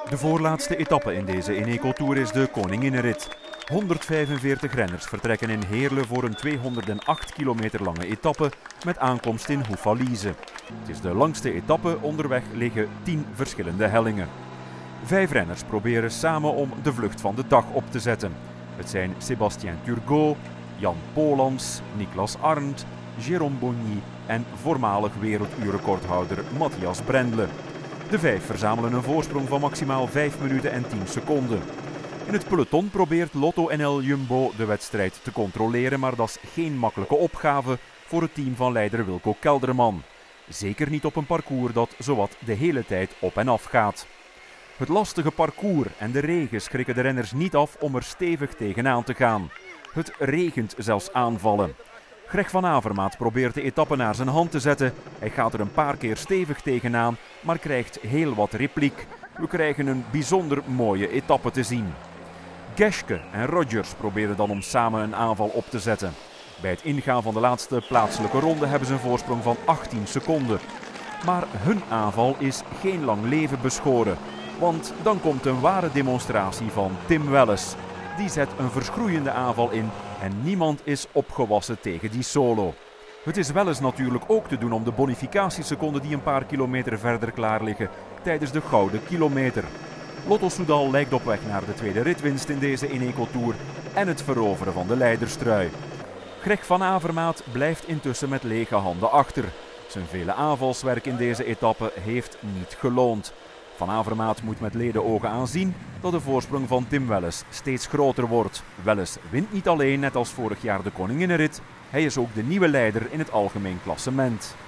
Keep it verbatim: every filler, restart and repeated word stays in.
De voorlaatste etappe in deze Eneco Tour is de Koninginnenrit. honderdvijfenveertig renners vertrekken in Heerlen voor een tweehonderdacht kilometer lange etappe met aankomst in Houffalize. Het is de langste etappe, onderweg liggen tien verschillende hellingen. Vijf renners proberen samen om de vlucht van de dag op te zetten. Het zijn Sébastien Turgot, Jan Polans, Niklas Arndt, Jérôme Bogny en voormalig werelduurrecordhouder Matthias Brendle. De vijf verzamelen een voorsprong van maximaal vijf minuten en tien seconden. In het peloton probeert Lotto N L Jumbo de wedstrijd te controleren, maar dat is geen makkelijke opgave voor het team van leider Wilco Kelderman. Zeker niet op een parcours dat zowat de hele tijd op en af gaat. Het lastige parcours en de regen schrikken de renners niet af om er stevig tegenaan te gaan. Het regent zelfs aanvallen. Greg van Avermaat probeert de etappe naar zijn hand te zetten. Hij gaat er een paar keer stevig tegenaan, maar krijgt heel wat repliek. We krijgen een bijzonder mooie etappe te zien. Geschke en Rogers proberen dan om samen een aanval op te zetten. Bij het ingaan van de laatste plaatselijke ronde hebben ze een voorsprong van achttien seconden. Maar hun aanval is geen lang leven beschoren. Want dan komt een ware demonstratie van Tim Welles. Die zet een verschroeiende aanval in en niemand is opgewassen tegen die solo. Het is Welles natuurlijk ook te doen om de bonificatieseconden die een paar kilometer verder klaar liggen tijdens de gouden kilometer. Lotto Soudal lijkt op weg naar de tweede ritwinst in deze Eneco Tour en het veroveren van de leiderstrui. Greg van Avermaat blijft intussen met lege handen achter. Zijn vele aanvalswerk in deze etappe heeft niet geloond. Van Avermaat moet met ledenogen aanzien dat de voorsprong van Tim Welles steeds groter wordt. Welles wint niet alleen, net als vorig jaar de Koninginnenrit, hij is ook de nieuwe leider in het algemeen klassement.